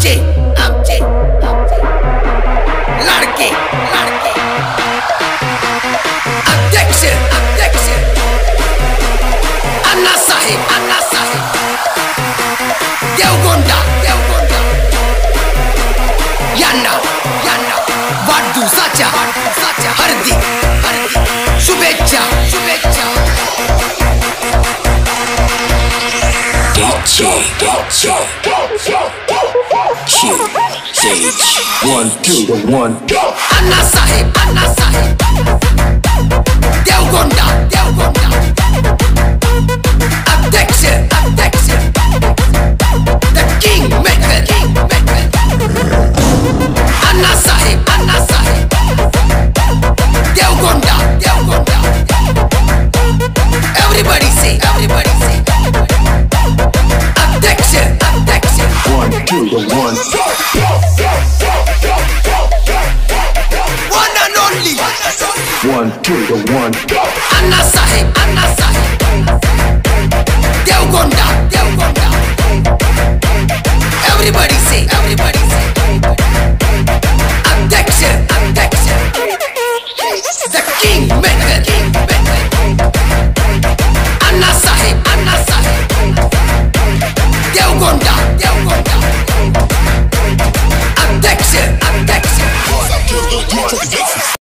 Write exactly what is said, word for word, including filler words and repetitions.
आमचे आमचे आमचे लाडके लाडके अध्यक्ष अध्यक्ष अण्णासाहेब अण्णासाहेब देवगोंडा देवगोंडा यांना यांना वाढदिवसाच्या वाढदिवसाच्या हार्दिक हार्दिक शुभेच्छा शुभेच्छा. D J, D J, Q, stage, one, two, the one. Annasaheb Annasaheb Devagonda Devagonda अध्यक्ष अध्यक्ष the king maker king maker Annasaheb Annasaheb Devagonda Devagonda everybody say everybody say अध्यक्ष अध्यक्ष One, two, the one. one and only One, two, the one. Annasaheb Annasaheb Devagonda Devagonda everybody say everybody say अध्यक्ष अध्यक्ष